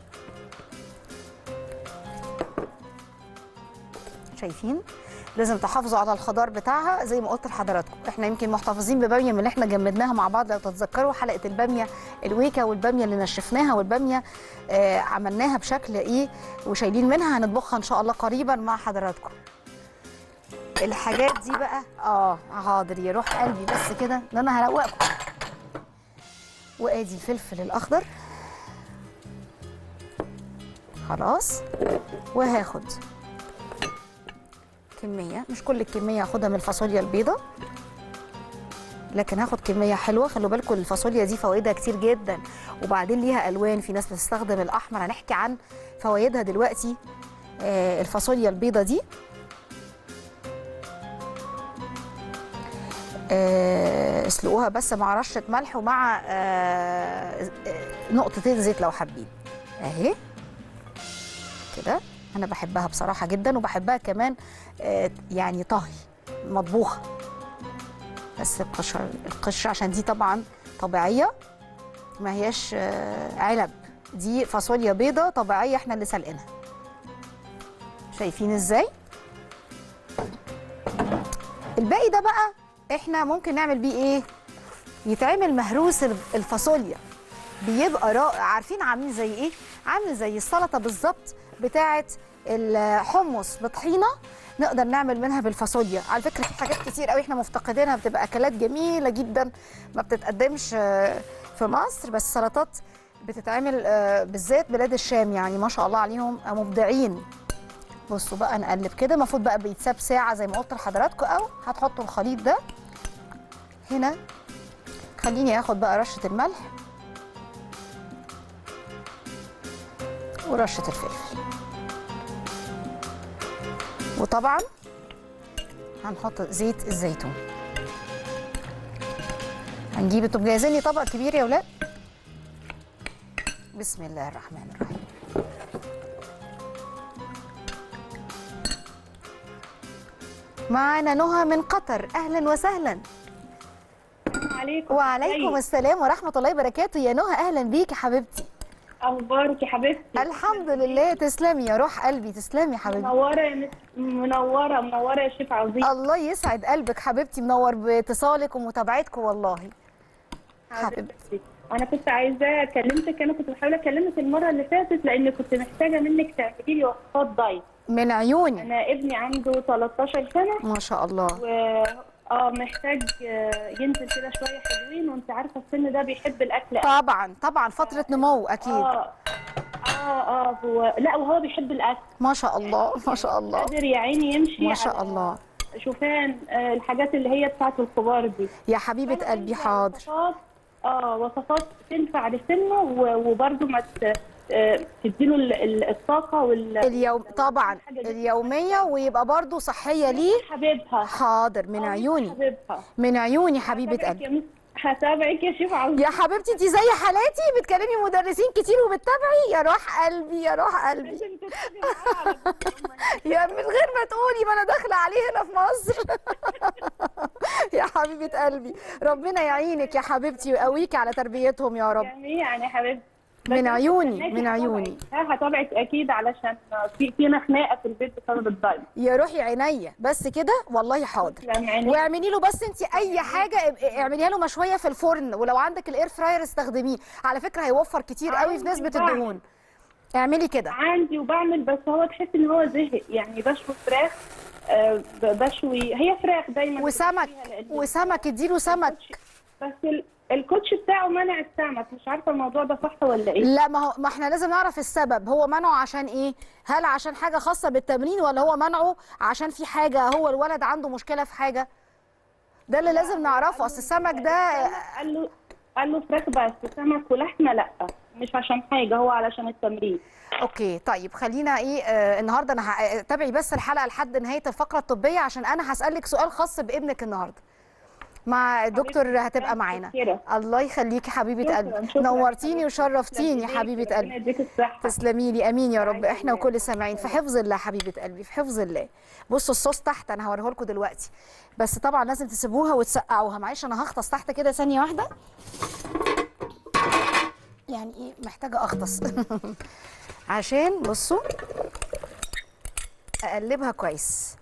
شايفين؟ لازم تحافظوا على الخضار بتاعها زي ما قلت لحضراتكم. احنا يمكن محتفظين بباميه من اللي احنا جمدناها مع بعض، لو تتذكروا حلقه الباميه الويكه والباميه اللي نشفناها والباميه آه عملناها بشكل ايه وشايلين منها، هنطبخها ان شاء الله قريبا مع حضراتكم. الحاجات دي بقى اه حاضر يروح قلبي، بس كده ان انا هروقكم. وادي الفلفل الاخضر خلاص، وهاخد كميه، مش كل الكميه هاخدها من الفاصوليا البيضاء، لكن هاخد كميه حلوه. خلوا بالكم الفاصوليا دي فوائدها كتير جدا، وبعدين ليها الوان، في ناس بتستخدم الاحمر، هنحكي عن فوائدها دلوقتي. آه الفاصوليا البيضاء دي آه اسلقوها بس مع رشه ملح ومع آه نقطتين زيت لو حابين، اهي كده. انا بحبها بصراحه جدا، وبحبها كمان آه يعني طهي مطبوخه، بس القشر القشر عشان دي طبعا طبيعيه ما هياش آه علب، دي فاصوليا بيضه طبيعيه احنا اللي سلقينها. شايفين ازاي؟ الباقي ده بقى احنا ممكن نعمل بيه ايه؟ يتعمل مهروس الفاصوليا، بيبقى رائع. عارفين عاملين زي ايه؟ عامل زي السلطه بالظبط بتاعه الحمص بطحينه، نقدر نعمل منها بالفاصوليا. على فكره في حاجات كتير قوي احنا مفتقدينها، بتبقى اكلات جميله جدا ما بتتقدمش في مصر، بس سلطات بتتعمل بالذات بلاد الشام، يعني ما شاء الله عليهم مبدعين. بصوا بقى نقلب كده، المفروض بقى بيتساب ساعه زي ما قلت لحضراتكم، او هتحطوا الخليط ده هنا. خليني اخد بقى رشه الملح ورشه الفلفل، وطبعا هنحط زيت الزيتون. هنجيب، انتوا مجهزين لي طبق كبير يا ولاد؟ بسم الله الرحمن الرحيم. معانا نهى من قطر، اهلا وسهلا. عليكم. وعليكم السلام ورحمه الله وبركاته. يا نهى اهلا بيكي حبيبتي. اخبارك يا حبيبتي؟ الحمد لله. تسلمي يا روح قلبي، تسلمي حبيبتي. منوره يا مس... منوره منوره يا شيف عظيم. الله يسعد قلبك حبيبتي، منور باتصالك ومتابعتكم والله حبيبتي. انا كنت عايزاه اكلمك، انا كنت بحاول اكلمك المره اللي فاتت لان كنت محتاجه منك تعملي لي وصفات دايت. من عيوني. انا ابني عنده تلتاشر سنه ما شاء الله. و اه محتاج ينزل كده شويه حلوين، وانت عارفه السن ده بيحب الاكل. طبعا طبعا فتره نمو اكيد. اه اه اه هو لا وهو بيحب الاكل ما شاء الله ما شاء الله. قادر يا عيني يمشي ما شاء الله. شوفان آه الحاجات اللي هي بتاعت الكبار دي. يا حبيبه قلبي حاضر. وصفات اه وصفات تنفع لسنه وبرده ما تديله الطاقه وال اليوم طبعا اليوميه، ويبقى برضو صحيه ليه. حبيبها حاضر من عيوني. حبيبها من عيوني حبيبه قلبي. هتابعك يا شيف عظيم. يا حبيبتي انت زي حالاتي بتكلمي مدرسين كتير وبتتابعي. يا روح قلبي يا روح قلبي. يا من غير ما تقولي، ما انا داخله عليه هنا في مصر. يا حبيبه قلبي ربنا يعينك يا حبيبتي ويقويكي على تربيتهم يا رب. جميعا يا حبيبتي. من عيوني من عيوني. هتابعك اكيد علشان في فينا خناقه في البيت بسبب الدايت. يا روحي عينيا بس كده والله حاضر. واعملي له بس انت اي حاجه اعمليها له مشويه في الفرن، ولو عندك الاير فراير استخدميه، على فكره هيوفر كتير قوي في نسبه الدهون. اعملي كده. عندي وبعمل، بس هو تحس ان هو زهق يعني. بشوي فراخ آه بشوي هي فراخ دايما وسمك وسمك اديله سمك. بس الكوتش بتاعه منع السمك، مش عارفه الموضوع ده صح ولا ايه؟ لا ما هو ما احنا لازم نعرف السبب. هو منعه عشان ايه؟ هل عشان حاجه خاصه بالتمرين، ولا هو منعه عشان في حاجه هو الولد عنده مشكله في حاجه؟ ده اللي لازم نعرفه. اصل السمك ده قال له قال له فراخ بس، سمك ولحمه لا، مش عشان حاجه، هو علشان التمرين. اوكي طيب خلينا ايه آه النهارده انا هتابعي بس الحلقه لحد نهايه الفقره الطبيه، عشان انا هسالك سؤال خاص بابنك النهارده مع الدكتور هتبقى معانا. الله يخليكي حبيبه قلبي، نورتيني وشرفتيني حبيبه قلبي. تسلمي لي. امين يا رب. احنا وكل السامعين في حفظ الله حبيبه قلبي، في حفظ الله. بصوا الصوص تحت انا هوريه لكم دلوقتي، بس طبعا لازم تسيبوها وتسقعوها. معلش انا هغطس تحت كده ثانيه واحده، يعني ايه محتاجه اغطس. عشان بصوا اقلبها كويس.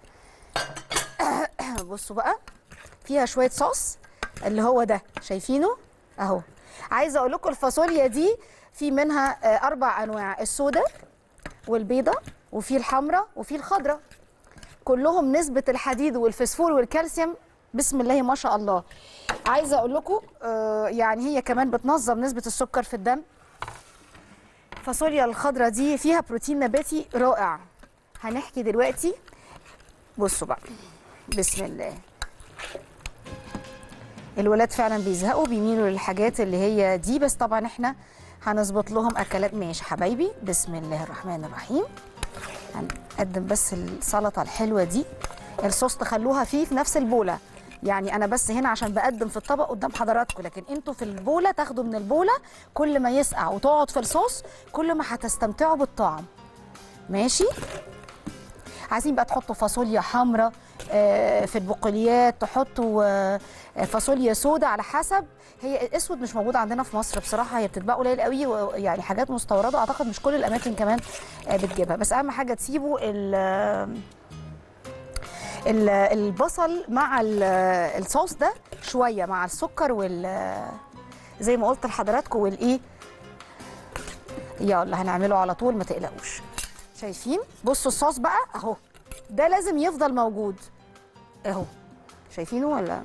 بصوا بقى فيها شويه صوص اللي هو ده شايفينه اهو. عايزه اقول لكم الفاصوليا دي في منها اربع انواع، السوداء والبيضه وفي الحمراء وفي الخضراء، كلهم نسبه الحديد والفسفور والكالسيوم بسم الله ما شاء الله. عايزه اقول لكم آه يعني هي كمان بتنظم نسبه السكر في الدم. الفاصوليا الخضراء دي فيها بروتين نباتي رائع. هنحكي دلوقتي. بصوا بقى بسم الله. الولاد فعلا بيزهقوا بيميلوا للحاجات اللي هي دي، بس طبعا احنا هنظبط لهم اكلات. ماشي حبايبي بسم الله الرحمن الرحيم. هنقدم بس السلطه الحلوه دي. الصوص تخلوها فيه في نفس البوله، يعني انا بس هنا عشان بقدم في الطبق قدام حضراتكم، لكن انتوا في البوله تاخدوا من البوله. كل ما يسقع وتقعد في الصوص كل ما هتستمتعوا بالطعم. ماشي. عايزين بقى تحطوا فاصوليا حمراء في البقوليات، تحطوا فاصوليا سوداء على حسب. هي الاسود مش موجود عندنا في مصر بصراحه، هي بتتباع قليل قوي، يعني حاجات مستورده اعتقد مش كل الاماكن كمان بتجيبها. بس اهم حاجه تسيبوا البصل مع الصوص ده شويه مع السكر وال زي ما قلت لحضراتكم والايه. يلا هنعمله على طول ما تقلقوش. شايفين؟ بصوا الصوص بقى اهو، ده لازم يفضل موجود اهو. شايفينه ولا؟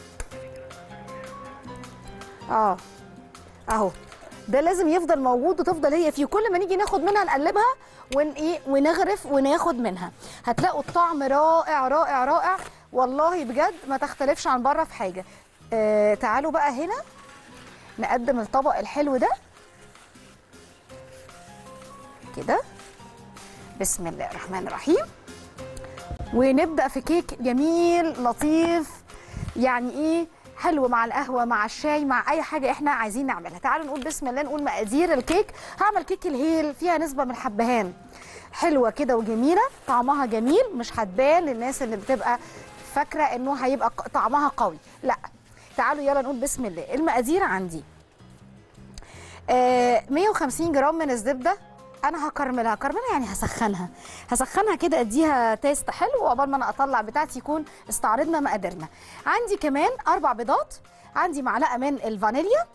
اه اهو ده لازم يفضل موجود وتفضل هي فيه. كل ما نيجي ناخد منها نقلبها ون ايه ونغرف وناخد منها، هتلاقوا الطعم رائع رائع رائع والله بجد، ما تختلفش عن بره في حاجه. آه تعالوا بقى هنا نقدم الطبق الحلو ده كده بسم الله الرحمن الرحيم. ونبدا في كيك جميل لطيف، يعني ايه حلو مع القهوه مع الشاي مع اي حاجه احنا عايزين نعملها. تعالوا نقول بسم الله، نقول مقادير الكيك. هعمل كيك الهيل، فيها نسبه من الحبهان حلوه كده وجميله، طعمها جميل، مش هتبان للناس اللي بتبقى فاكره انه هيبقى طعمها قوي، لا. تعالوا يلا نقول بسم الله. المقادير عندي آه مية وخمسين جرام من الزبده انا هكرملها. هكرملها يعني هسخنها هسخنها كده اديها تيست حلو، وقبل ما انا اطلع بتاعتي يكون استعرضنا مقاديرنا. عندي كمان اربع بيضات، عندي معلقه من الفانيليا،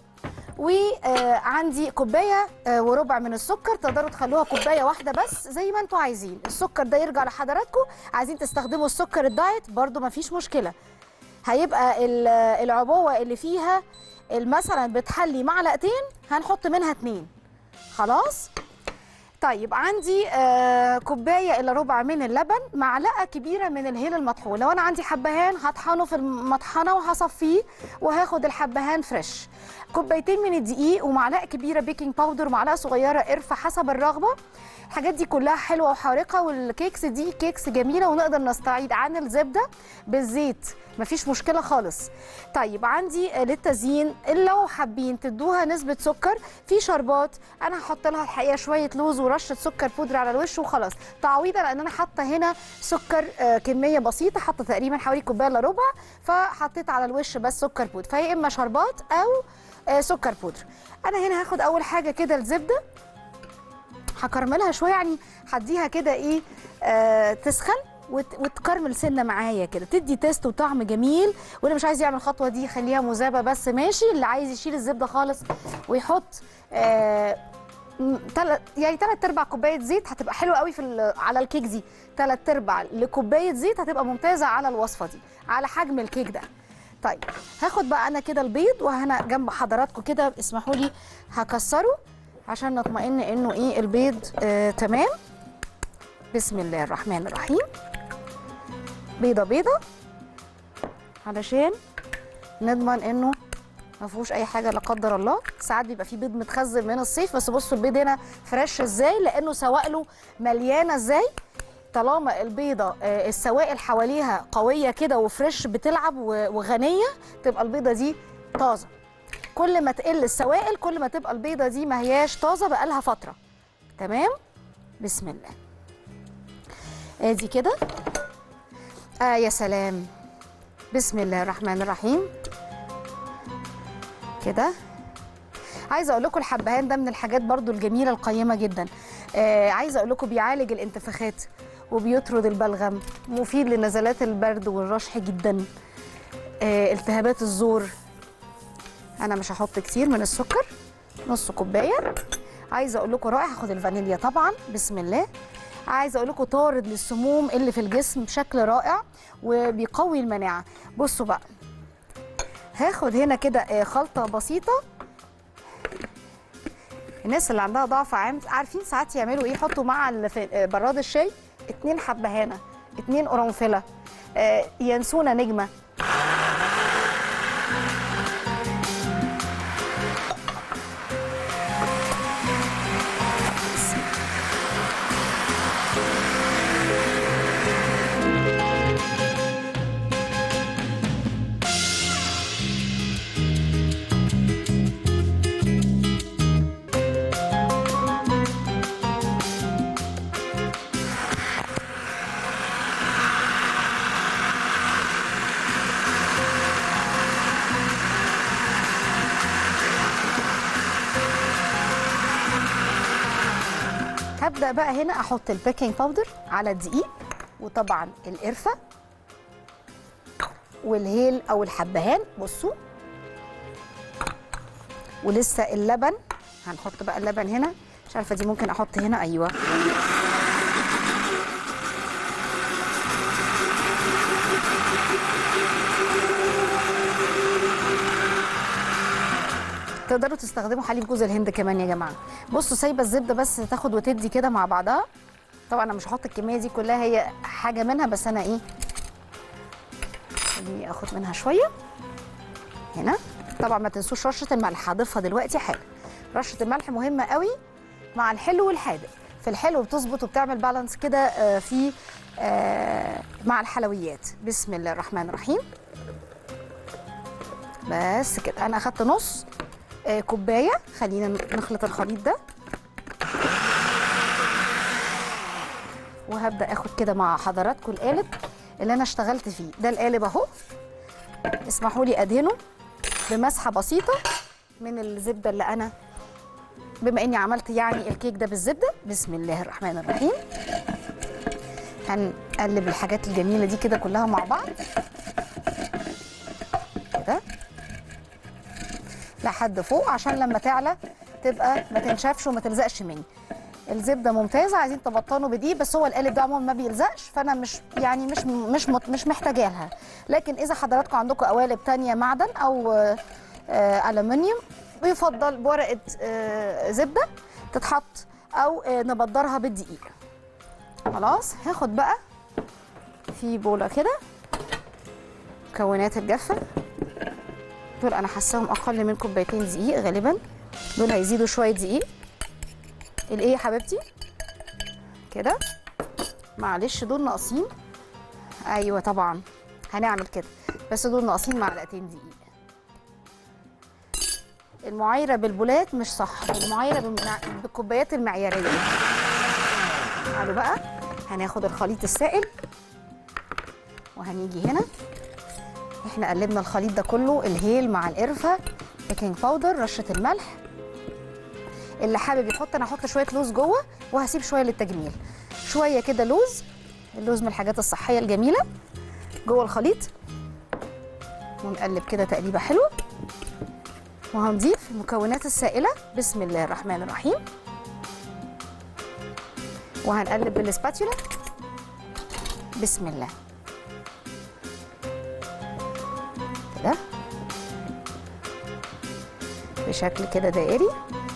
وعندي كوبايه وربع من السكر. تقدروا تخلوها كوبايه واحده بس زي ما انتوا عايزين، السكر ده يرجع لحضراتكم. عايزين تستخدموا السكر الدايت برضو مفيش مشكله. هيبقى العبوه اللي فيها مثلا بتحلي معلقتين هنحط منها اتنين خلاص. طيب عندي آه كوبايه الا ربع من اللبن، معلقه كبيره من الهيل المطحون. لو انا عندي حبهان هطحنه في المطحنه وهصفيه وهاخد الحبهان فريش. كوبايتين من الدقيق، ومعلقه كبيره بيكنج باودر، ومعلقه صغيره قرفه حسب الرغبه. الحاجات دي كلها حلوه وحارقه، والكيكس دي كيكس جميله ونقدر نستعيد عن الزبده بالزيت مفيش مشكله خالص. طيب عندي للتزيين لو حابين تدوها نسبه سكر في شربات، انا هحط لها الحقيقه شويه لوز ورشه سكر بودر على الوش وخلاص، تعويضا لان انا حاطه هنا سكر كميه بسيطه، حاطه تقريبا حوالي كوبايه الا ربع، فحطيت على الوش بس سكر بودر، فهي اما شربات او سكر بودر. انا هنا هاخد اول حاجه كده الزبده هكرملها شويه، يعني هديها كده ايه آه تسخن وتكرمل سنه معايا كده، تدي تيست وطعم جميل. واللي مش عايز يعمل الخطوه دي خليها مذابه بس ماشي. اللي عايز يشيل الزبده خالص ويحط آه تلت يعني تلات ارباع كوبايه زيت هتبقى حلوه قوي في على الكيك دي. تلات ارباع لكوبايه زيت هتبقى ممتازه على الوصفه دي على حجم الكيك ده. طيب هاخد بقى انا كده البيض، وهنا جنب حضراتكم كده اسمحوا لي هكسره عشان نطمئن انه ايه البيض آه تمام. بسم الله الرحمن الرحيم. بيضه بيضه علشان نضمن انه ما فيهوش اي حاجه لا قدر الله. ساعات بيبقى فيه بيض متخزن من الصيف، بس بصوا البيض هنا فريش ازاي، لانه سوائله مليانه ازاي. طالما البيضه آه السوائل حواليها قويه كده وفريش بتلعب وغنيه، تبقى البيضه دي طازه. كل ما تقل السوائل كل ما تبقى البيضه دي ما هياش طازه بقالها فتره. تمام. بسم الله. ادي كده. اه يا سلام. بسم الله الرحمن الرحيم. كده عايزه اقول لكم الحبهان ده من الحاجات برضو الجميله القيمه جدا. آه عايزه اقول لكم بيعالج الانتفاخات وبيطرد البلغم، مفيد لنزلات البرد والرشح جدا. آه التهابات الزور. انا مش هحط كتير من السكر، نص كوبايه. عايزه اقول لكم رائع. هاخد الفانيليا طبعا. بسم الله. عايزه اقول لكم طارد للسموم اللي في الجسم بشكل رائع وبيقوي المناعه. بصوا بقى هاخد هنا كده خلطه بسيطه. الناس اللي عندها ضعف عارفين ساعات يعملوا ايه، يحطوا مع براد الشاي اتنين حبهانه، اتنين قرنفله، ينسونا نجمه. هبدأ بقى هنا احط البيكنج باودر على الدقيق، وطبعا القرفه والهيل او الحبهان. بصوا ولسه اللبن. هنحط بقى اللبن هنا، مش عارفه دي ممكن احط هنا. ايوه تقدروا تستخدموا حليب جوز الهند كمان يا جماعه. بصوا سايبه الزبده بس تاخد وتدي كده مع بعضها. طبعا انا مش هحط الكميه دي كلها، هي حاجه منها بس انا ايه خليني اخد منها شويه هنا. طبعا ما تنسوش رشه الملح، هضيفها دلوقتي حالا. رشه الملح مهمه قوي مع الحلو والحادق. في الحلو بتظبط وبتعمل بالانس كده في مع الحلويات. بسم الله الرحمن الرحيم. بس كده انا اخدت نص كوبايه. خلينا نخلط الخليط ده، وهبدا اخد كده مع حضراتكم القالب اللي انا اشتغلت فيه ده. القالب اهو، اسمحوا لي ادهنه بمسحه بسيطه من الزبده اللي انا بما اني عملت يعني الكيك ده بالزبده، بسم الله الرحمن الرحيم هنقلب الحاجات الجميله دي كده كلها مع بعض كده لحد فوق عشان لما تعلى تبقى ما تنشفش وما تلزقش مني. الزبده ممتازه، عايزين تبطنوا بدي، بس هو القالب ده عموما ما بيلزقش، فانا مش يعني مش مش مش محتاجه لها. لكن اذا حضراتكم عندكم قوالب ثانيه معدن او آه الومنيوم بيفضل بورقه آه زبده تتحط، او آه نبدرها بالدقيق. خلاص هاخد بقى في بوله كده مكونات الجافه دول، انا حاساهم اقل من كوبايتين دقيق غالبا، دول هيزيدوا شويه دقيق. الايه يا حبيبتي كده، معلش دول ناقصين، ايوه طبعا هنعمل كده، بس دول ناقصين معلقتين دقيق. المعايره بالبولات مش صح، المعايره بالمع- بالكوبايات المعياريه. تعالوا بقى هناخد الخليط السائل وهنيجي هنا، احنا قلبنا الخليط ده كله، الهيل مع القرفه، بيكنج باودر، رشه الملح. اللي حابب يحط، انا هحط شويه لوز جوه وهسيب شويه للتجميل، شويه كده لوز، اللوز من الحاجات الصحيه الجميله جوه الخليط، ونقلب كده تقليبه حلوه. وهنضيف المكونات السائله، بسم الله الرحمن الرحيم، وهنقلب بالسباتيولا، بسم الله كده بشكل كده دائري.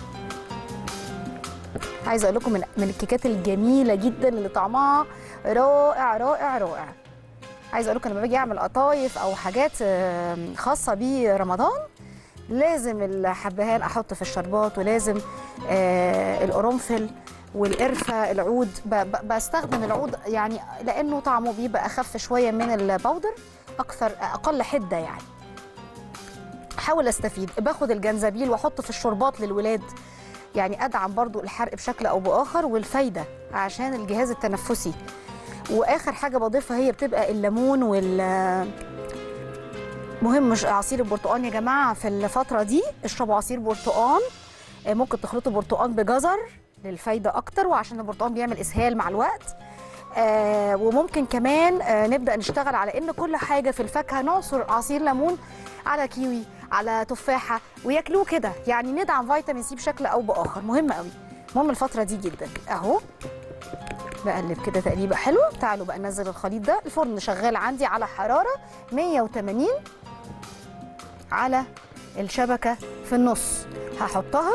عايزه اقول لكم من من الكيكات الجميله جدا اللي طعمها رائع رائع رائع. عايزه اقول لكم لما باجي اعمل قطايف او حاجات خاصه برمضان، لازم الحبهان احط في الشربات، ولازم آه القرنفل والقرفه العود، بستخدم العود يعني لانه طعمه بيبقى اخف شويه من البودر، اكثر اقل حده يعني. احاول استفيد، باخد الجنزبيل واحطه في الشربات للولاد، يعني ادعم برضو الحرق بشكل او باخر، والفايده عشان الجهاز التنفسي. واخر حاجه بضيفها هي بتبقى الليمون وال مهم عصير البرتقال يا جماعه. في الفتره دي اشربوا عصير برتقال، ممكن تخلطوا برتقال بجزر للفايده اكتر، وعشان البرتقال بيعمل اسهال مع الوقت. آه وممكن كمان آه نبدا نشتغل على ان كل حاجه في الفاكهه نعصر عصير ليمون على كيوي على تفاحه وياكلوه كده، يعني ندعم فيتامين سي بشكل او باخر، مهم قوي، مهم الفتره دي جدا. اهو بقلب كده تقليبه حلوه. تعالوا بقى ننزل الخليط ده، الفرن شغال عندي على حراره مية وتمانين على الشبكه في النص. هحطها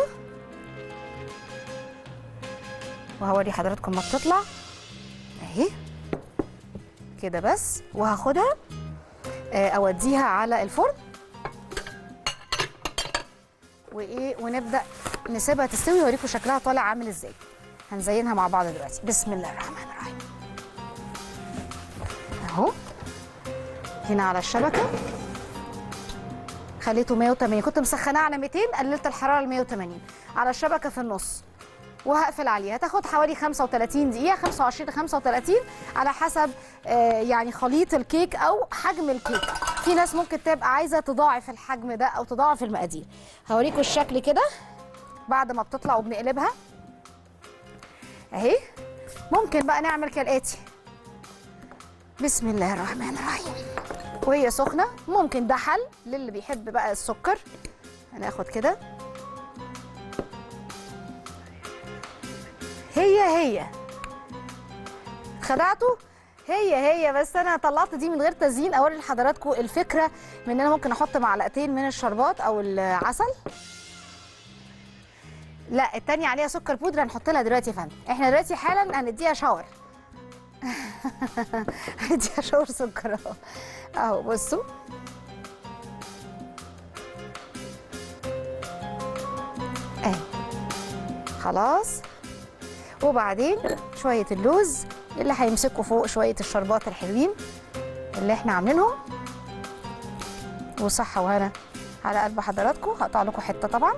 وهوري حضراتكم ما بتطلع اهي كده بس، وهاخدها اوديها على الفرن وايه، ونبدا نسيبها تستوي واوريكم شكلها طالع عامل ازاي. هنزينها مع بعض دلوقتي، بسم الله الرحمن الرحيم. اهو هنا على الشبكه خليته مية وتمانين، كنت مسخناه على ميتين، قللت الحراره ل مية وتمانين على الشبكه في النص، وهقفل عليها. هتاخد حوالي خمسة وتلاتين دقيقه، خمسة وعشرين ل خمسة وتلاتين على حسب آه يعني خليط الكيك او حجم الكيك. في ناس ممكن تبقى عايزه تضاعف الحجم ده او تضاعف المقادير. هوريكم الشكل كده بعد ما بتطلع وبنقلبها اهي. ممكن بقى نعمل كالاتي، بسم الله الرحمن الرحيم، وهي سخنه ممكن ده حل للي بيحب بقى السكر. هناخد كده هي هي خدعته هي هي، بس انا طلعت دي من غير تزيين اوري لحضراتكم الفكره من ان انا ممكن احط معلقتين من الشربات او العسل. لا التانية عليها سكر بودره، هنحط لها دلوقتي يا فندم. احنا دلوقتي حالا هنديها شاور هنديها شاور سكر اهو اهو بصوا اهي خلاص. وبعدين شويه اللوز اللي هيمسكوا فوق شويه الشربات الحلوين اللي احنا عاملينهم، وصحه وهنا على قلب حضراتكم. هقطع لكم حته طبعا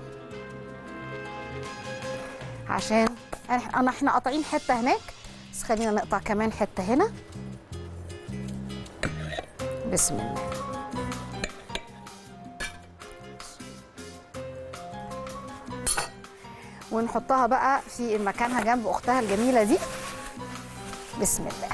عشان انا احنا قاطعين حته هناك، بس خلينا نقطع كمان حته هنا، بسم الله. ونحطها بقى في مكانها جنب اختها الجميله دي. بسم الله.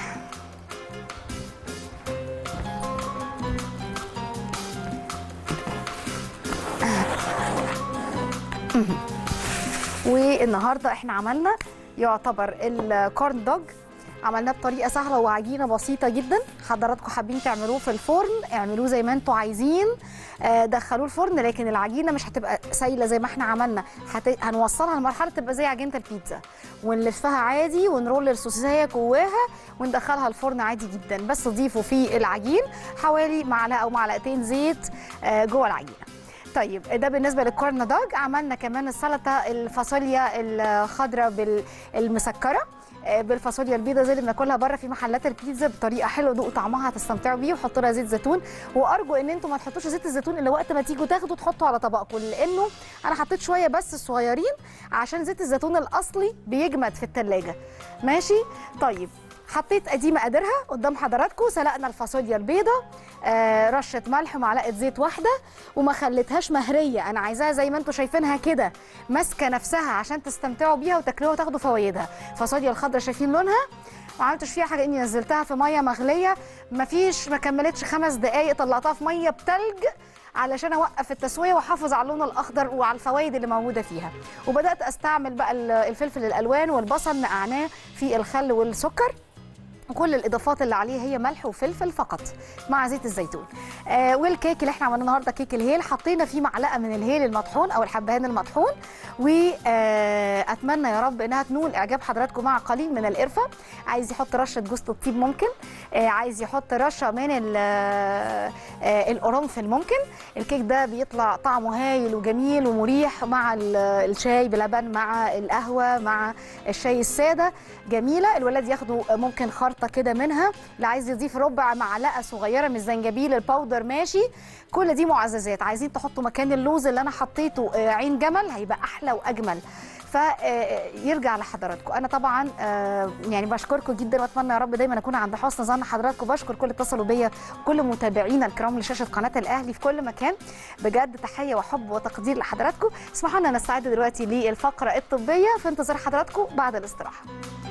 والنهارده احنا عملنا يعتبر الكورن دوج، عملناه بطريقه سهله وعجينه بسيطه جدا. حضراتكم حابين تعملوه في الفرن اعملوه زي ما انتوا عايزين، دخلوه الفرن، لكن العجينه مش هتبقى سايله زي ما احنا عملنا، هت... هنوصلها لمرحله تبقى زي عجينه البيتزا، ونلفها عادي ونرول السوسيسيه جواها وندخلها الفرن عادي جدا. بس ضيفوا في العجين حوالي معلقه او معلقتين زيت جوه العجينه. طيب ده بالنسبه للكورن دوج. عملنا كمان السلطه الفاصوليا الخضراء بالمسكره بالفاصوليا البيضاء زي اللي بناكلها بره في محلات البيتزا بطريقه حلوه، دوقوا طعمها هتستمتعوا بيه، وحطوا لها زيت زيتون. وارجو ان انتم ما تحطوش زيت الزيتون الا وقت ما تيجوا تاخدوا تحطوا على طبقكم، لانه انا حطيت شويه بس الصغيرين عشان زيت الزيتون الاصلي بيجمد في الثلاجه. ماشي؟ طيب حطيت ادي مقاديرها قدام حضراتكم. سلقنا الفاصوليا البيضاء، آه رشه ملح ومعلقه زيت واحده، وما خليتهاش مهريه، انا عايزاها زي ما انتم شايفينها كده ماسكه نفسها عشان تستمتعوا بيها وتاكلوها وتاخدوا فوائدها. الفاصوليا الخضراء شايفين لونها، ما عملتش فيها حاجه اني نزلتها في ميه مغليه، ما فيش ما كملتش خمس دقائق طلعتها في ميه بتلج علشان اوقف التسويه واحافظ على اللون الاخضر وعلى الفوائد اللي موجوده فيها. وبدات استعمل بقى الفلفل الالوان والبصل، نقعناه في الخل والسكر، وكل الاضافات اللي عليه هي ملح وفلفل فقط مع زيت الزيتون. آه والكيك اللي احنا عملناه النهارده كيك الهيل، حطينا فيه معلقه من الهيل المطحون او الحبهان المطحون، واتمنى يا رب انها تنول اعجاب حضراتكم مع قليل من القرفه. عايز يحط رشه جوز الطيب ممكن، آه عايز يحط رشه من آه القرنفل ممكن. الكيك ده بيطلع طعمه هايل وجميل ومريح مع الشاي بلبن، مع القهوه، مع الشاي الساده، جميله. الولاد ياخدوا ممكن خرطه كده منها، اللي عايز يضيف ربع معلقه صغيره من الزنجبيل الباودر ماشي. كل دي معززات. عايزين تحطوا مكان اللوز اللي انا حطيته عين جمل هيبقى احلى واجمل، فيرجع لحضراتكم. انا طبعا يعني بشكركم جدا، واتمنى يا رب دايما اكون عند حسن ظن حضراتكم. بشكر كل اللي اتصلوا بيا وكل متابعينا الكرام لشاشه قناه الاهلي في كل مكان. بجد تحيه وحب وتقدير لحضراتكم. اسمحوا لنا نستعد دلوقتي للفقره الطبيه في انتظار حضراتكم بعد الاستراحه.